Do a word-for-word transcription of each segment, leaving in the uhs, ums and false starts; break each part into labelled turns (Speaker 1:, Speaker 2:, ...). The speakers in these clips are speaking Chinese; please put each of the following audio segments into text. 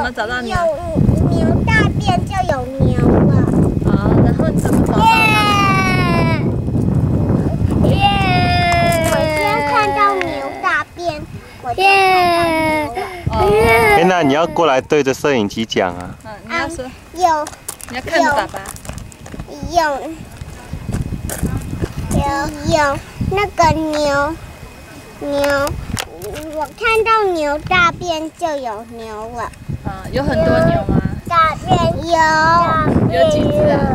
Speaker 1: 么找到牛？
Speaker 2: 有牛大便就有牛了。
Speaker 1: 好，然后你怎么找到它？
Speaker 2: 耶！我先看到牛大便，我就看到牛了。
Speaker 1: 哦，
Speaker 3: 哎，那你要过来对着摄影机讲啊。
Speaker 1: 嗯，你要说，
Speaker 2: 有
Speaker 1: 你要看着爸爸。
Speaker 2: 有有有那个牛牛，我看到牛大便就有牛了。
Speaker 1: 啊，有很多牛吗？
Speaker 2: 大便有
Speaker 1: 有几只啊？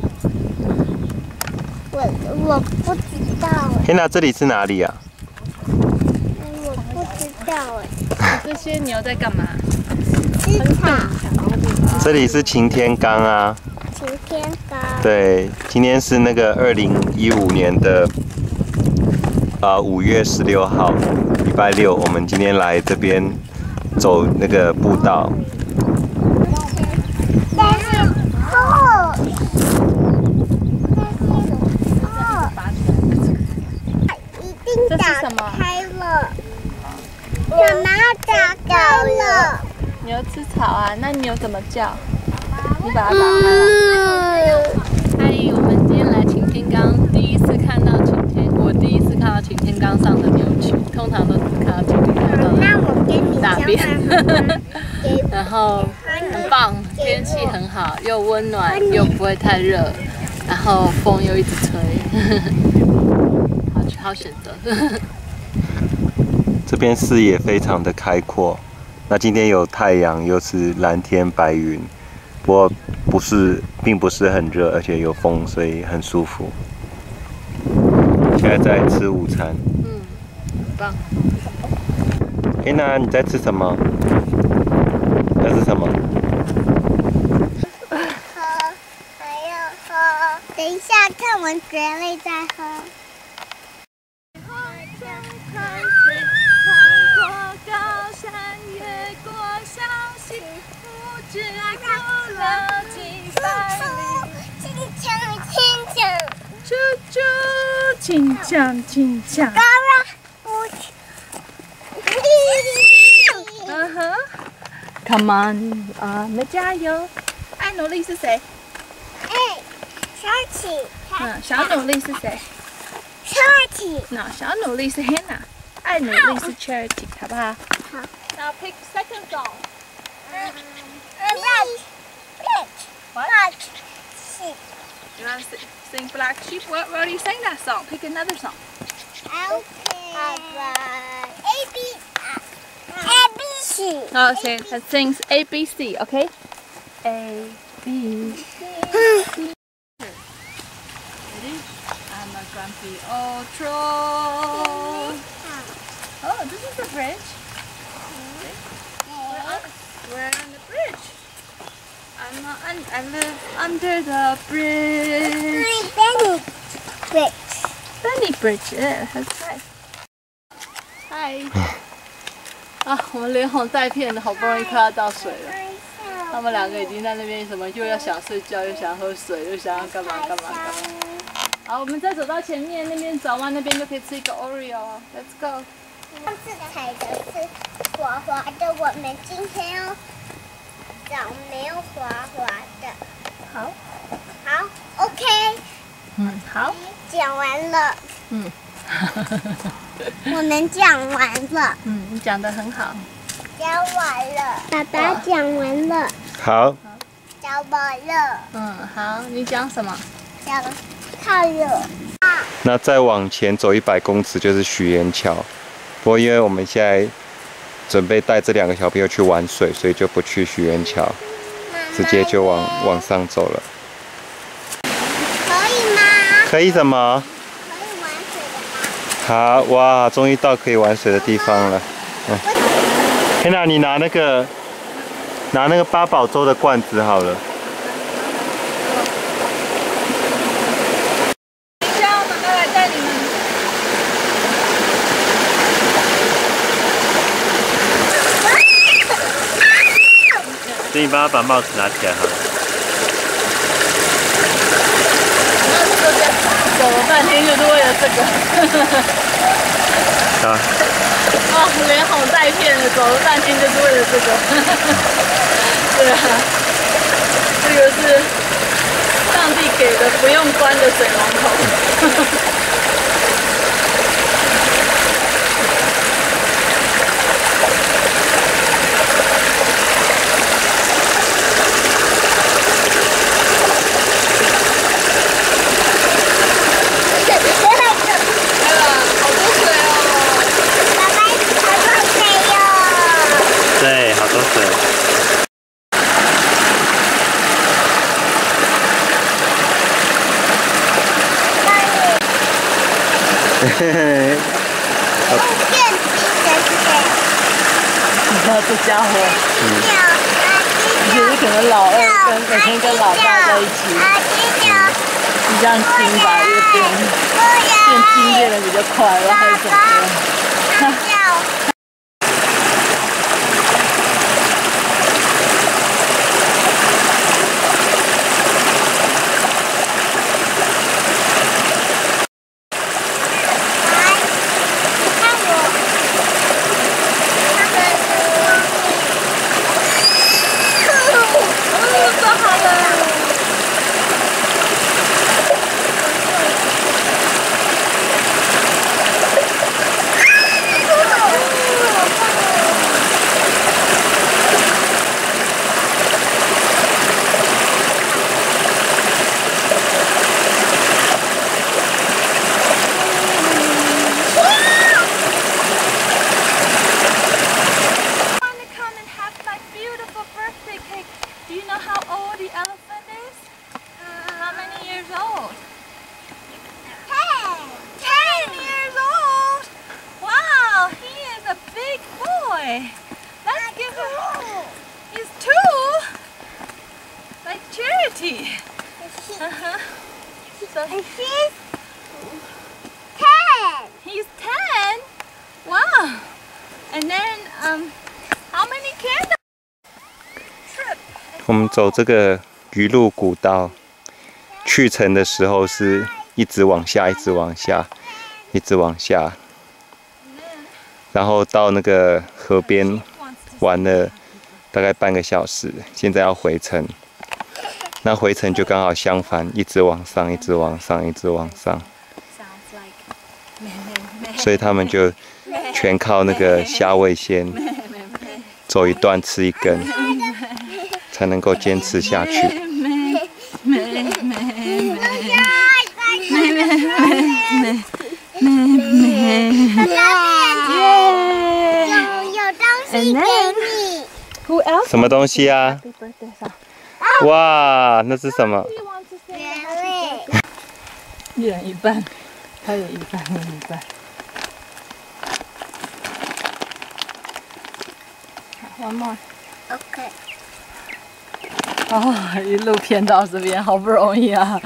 Speaker 2: 我我不知道哎，
Speaker 3: 哎，那这里是哪里啊？
Speaker 2: 我不知道哎。
Speaker 1: 这些牛在干嘛？
Speaker 2: 吃草。
Speaker 3: 这里是擎天岗啊。
Speaker 2: 擎天岗。
Speaker 3: 对，今天是那个二零一五年的呃五月十六号，礼拜六，我们今天来这边走那个步道。
Speaker 2: 但是哦，一定打开了，妈妈打开了。
Speaker 1: 牛吃草啊，那牛怎么叫？你把它打开了。嗨，我们今天来擎天岗，第一次看到擎天，我第一次看到擎天岗上的牛群，通常都只看到擎天岗上
Speaker 2: 那我跟你
Speaker 1: 大便。然后
Speaker 2: 很
Speaker 1: 很棒，天气很好，又温暖又不会太热，然后风又一直吹，好好选择。
Speaker 3: 这边视野非常的开阔，那今天有太阳，又是蓝天白云，不过不是，并不是很热，而且有风，所以很舒服。现在在吃午餐。
Speaker 1: 嗯，很棒。
Speaker 3: 哎，那你在吃什么？那是什么？
Speaker 2: 喝，还要喝。等一下看完蕨类再喝。
Speaker 1: 啾啾，请讲，请讲。
Speaker 2: 高了，不去。
Speaker 1: 嗯哼 ，Come on， 啊，我们加油！爱努力是谁？
Speaker 2: 哎，小起，
Speaker 1: 嗯，小努力是谁？
Speaker 2: 小起。
Speaker 1: 那小努力是 Hannah， 爱努力是 Charity， 好不好？
Speaker 2: 好。
Speaker 1: Now pick second song.
Speaker 2: Black,
Speaker 1: What?
Speaker 2: black sheep.
Speaker 1: You want to sing Black Sheep? What? We already sang that song. Pick another song.
Speaker 2: Okay. A B A B C.
Speaker 1: Oh, say that sings A B C. Okay. A B C. Ready? I'm a grumpy old troll. Oh, this is the bridge. We're on, we're on the bridge. I'm uh, un I live under the bridge.
Speaker 2: Benny Bridge.
Speaker 1: Benny Bridge, yeah, that's right. Hi. 啊，我们连哄带骗的，好不容易快要到水了。他们两个已经在那边什么，又要想睡觉，又想喝水，又想要干嘛干嘛干嘛。好，我们再走到前面那边，早晚那边就可以吃一个 Oreo。Let's go。
Speaker 2: 上次踩的是滑滑的，我们今天要找没有滑滑的。
Speaker 1: 好，
Speaker 2: 好 ，OK。
Speaker 1: 嗯，好。
Speaker 2: 讲完了。
Speaker 1: 嗯。
Speaker 2: 我们讲完了。
Speaker 1: 嗯，你讲得很好。
Speaker 2: 讲完了。爸爸讲完了。
Speaker 3: 好。
Speaker 2: 讲完了。
Speaker 1: 嗯，好，你讲什么？
Speaker 2: 讲看了。
Speaker 3: 那再往前走一百公尺就是许愿桥，不过因为我们现在准备带这两个小朋友去玩水，所以就不去许愿桥，直接就往往上走了。
Speaker 2: 可以吗？
Speaker 3: 可以什么？
Speaker 2: 可以玩水的吗？
Speaker 3: 好哇，终于到可以玩水的地方了。嗯，天哪，你拿那个拿那个八宝粥的罐子好了。
Speaker 1: 等一下，我妈妈来带你们。
Speaker 3: 所以你帮他把帽子拿起来好了。
Speaker 1: 走了半天就是为了这个。
Speaker 3: 啊。
Speaker 1: 哦，连哄带骗的，怎走了半天就是为了这个。对啊，这个是上帝给的不用关的水龙头。
Speaker 3: 对，好多水。嘿嘿。
Speaker 1: 你看这家伙，就是可能老二跟每天跟老大在一起，你这样筋吧，越变变筋变得比较快，然后还是怎么样？
Speaker 4: Let's give him. He's two. Like Charity. Uh-huh. So
Speaker 2: And she's ten.
Speaker 4: he's ten. Wow. And then um, how many candles? Trip.
Speaker 3: 我们走这个鱼路古道，去程的时候是一直往下，一直往下，一直往下，然后到那个河边玩了大概半个小时，现在要回程。那回程就刚好相反，一直往上，一直往上，一直往上。所以他们就全靠那个虾味鲜，走一段吃一根，才能够坚持下去。
Speaker 2: 有东西给你。
Speaker 4: Who else?
Speaker 3: 什么东西啊？
Speaker 4: Happy birthday song.
Speaker 3: 哇，那是什么？
Speaker 4: You want to say
Speaker 2: 原味。
Speaker 1: 一人一半，他也一半，我一半。One more。
Speaker 2: OK。
Speaker 1: 哦，一路偏到这边，好不容易啊！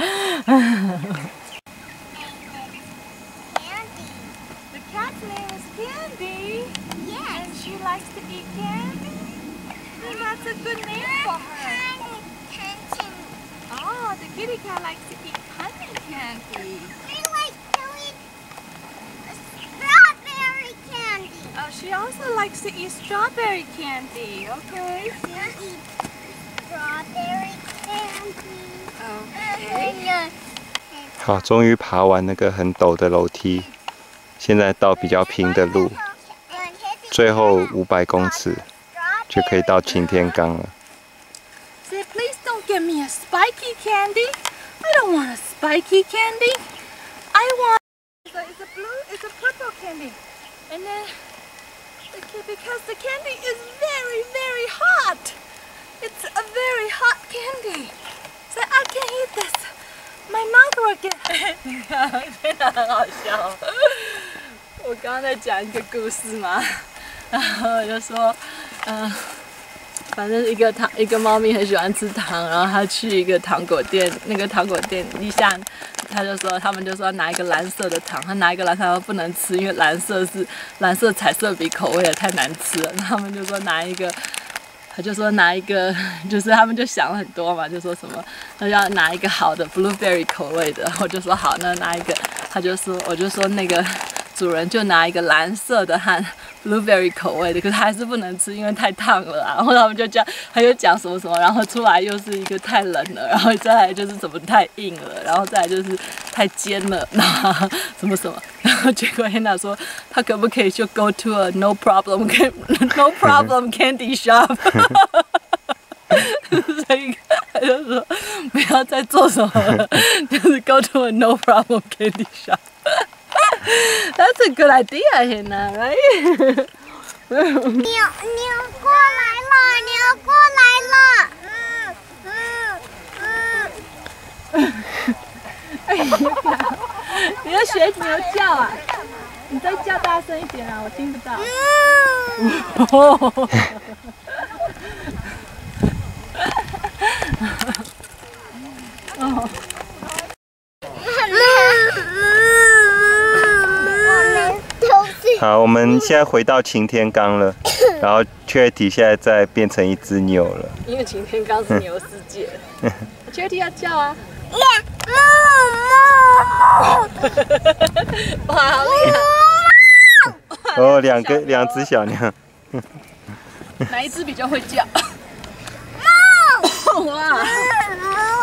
Speaker 4: The cat's name is Candy.
Speaker 2: Yes.
Speaker 4: And she likes to eat candy. And that's a good name for her. Oh, the kitty cat likes to eat honey candy.
Speaker 2: I like to eat strawberry candy.
Speaker 4: Oh, she also likes to eat strawberry candy. Okay.
Speaker 2: She'll eat strawberry candy.
Speaker 4: Okay.
Speaker 3: 好，终于爬完那个很陡的楼梯，现在到比较平的路，最后五百公尺就可以到擎天岗了。
Speaker 4: Say, please don't give me a spiky candy. I don't want a spiky candy. I want it's a, it's a blue, it's a purple candy. And then the, ca- because the candy is very, very hot. It's a very hot candy. So I can't eat this. My mouth will get.
Speaker 1: 真的很好笑。我刚刚在讲一个故事嘛，然后我就说，嗯、呃，反正一个糖，一个猫咪很喜欢吃糖，然后它去一个糖果店，那个糖果店一下，他就说，他们就说拿一个蓝色的糖，他拿一个蓝色，他说不能吃，因为蓝色是蓝色彩色笔口味的太难吃了，他们就说拿一个。 他就说拿一个，就是他们就想了很多嘛，就说什么，他要拿一个好的 blueberry 口味的，我就说好，那拿一个，他就说，我就说那个煮主人就拿一个蓝色的和 blueberry 口味的，可是还是不能吃，因为太烫了啊。然后他们就讲，他就讲什么什么，然后出来又是一个太冷了，然后再来就是怎么太硬了，然后再来就是太尖了，然后什么什么，然后结果 Hannah 说，他可不可以就 go to a no problem no problem candy shop。所以他就说不要再做什么了，就是 go to a no problem candy shop。That's a good idea, Hannah, right?
Speaker 2: 牛牛过来了，牛过来了。嗯嗯嗯。
Speaker 1: 哎呀，你要学牛叫啊！你再叫大声一点啊，我听不到。嗯哦。
Speaker 3: 好，我们现在回到擎天岗了，然后 Charity 现在在变成一只牛了。
Speaker 1: 因为擎天岗是牛世界。Charity 要叫啊！哇，好厉害！
Speaker 3: 哦，两个两只小牛。
Speaker 1: 哪一只比较会叫？哇！